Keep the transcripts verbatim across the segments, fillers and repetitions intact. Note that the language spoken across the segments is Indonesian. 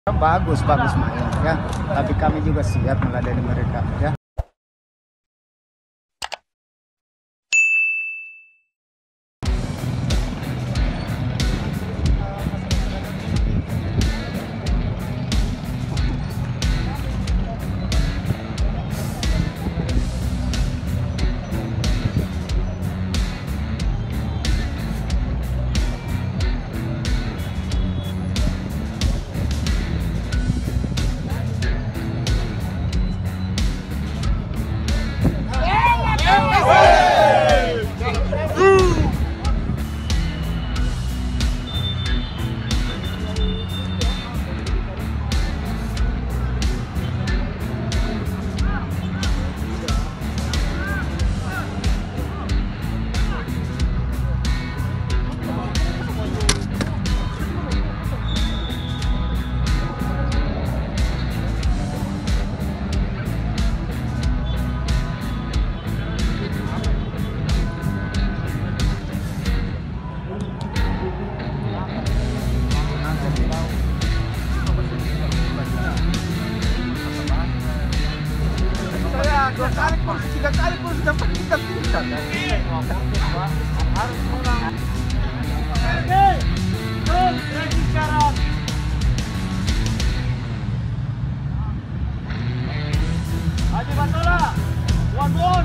Bagus, bagus main ya. Tapi kami juga siap meladeni mereka ya. Dua kali pun, tiga kali pun sudah kita tidak harus pulang. Oke, terus lagi sekarang. Haji Batola, one more.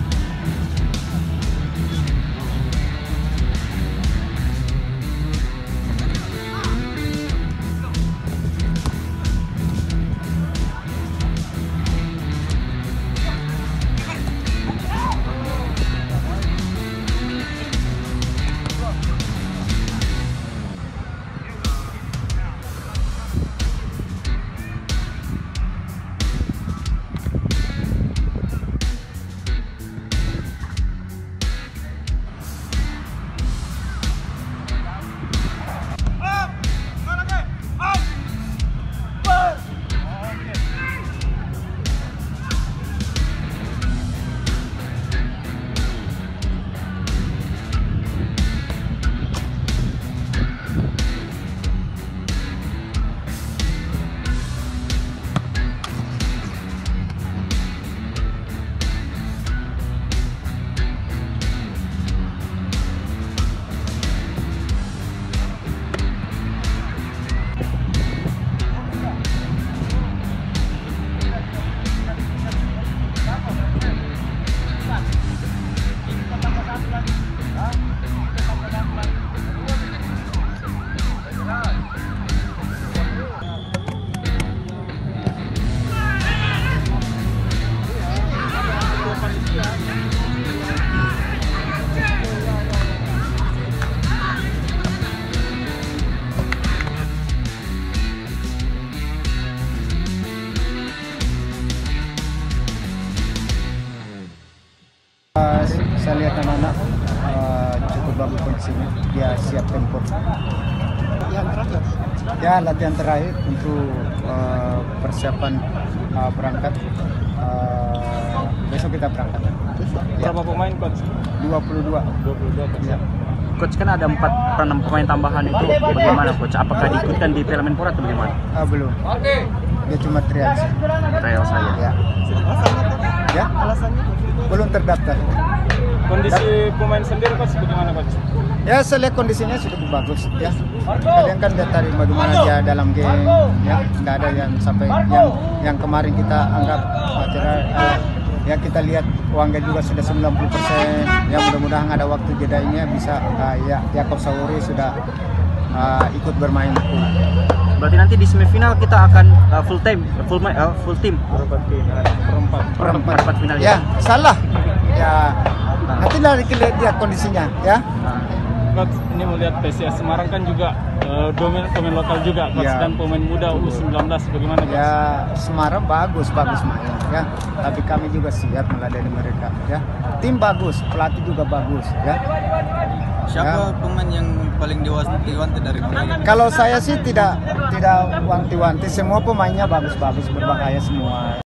Saya lihat anak-anak uh, cukup bagus kondisinya, dia siap tempur. Latihan terakhir? Ya, latihan terakhir untuk uh, persiapan uh, berangkat. Uh, besok kita berangkat. Berapa ya. Pemain, Coach? dua puluh dua. dua puluh dua, Coach. Ya. Coach, kan ada empat pemain tambahan itu, bagaimana, Coach? Apakah diikutkan di Piala Menpora atau bagaimana? Uh, belum. Dia cuma trial. Trial saya. Ya. Ya? Alasannya? Belum terdaftar. Kondisi pemain sendiri, Coach, bagaimana, Coach? Ya, saya lihat kondisinya sudah bagus ya. Kalian kan lihat tadi bagaimana dia dalam game ya, nggak ada yang sampai yang yang kemarin kita anggap acara uh, ya kita lihat Wangga juga sudah sembilan puluh persen. Ya, mudah-mudahan ada waktu jedanya bisa uh, ya Yakob Sauri sudah uh, ikut bermain. Berarti nanti di semifinal kita akan uh, full time, full uh, full team. Perempat final. Perempat. Perempat, perempat final ya. Ya, salah. Ya, nanti dari lihat kondisinya ya. Coach, ini melihat P S I S Semarang kan juga uh, domain pemain lokal juga, Coach, ya. Dan pemain muda U sembilan belas bagaimana, Coach? Ya, Semarang bagus, bagus main ya. Tapi kami juga siap meladeni mereka ya. Tim bagus, pelatih juga bagus ya. Siapa ya. Pemain yang paling diwanti-wanti dari mereka? Kalau saya sih tidak tidak wanti-wanti, semua pemainnya bagus-bagus, berbahaya semua.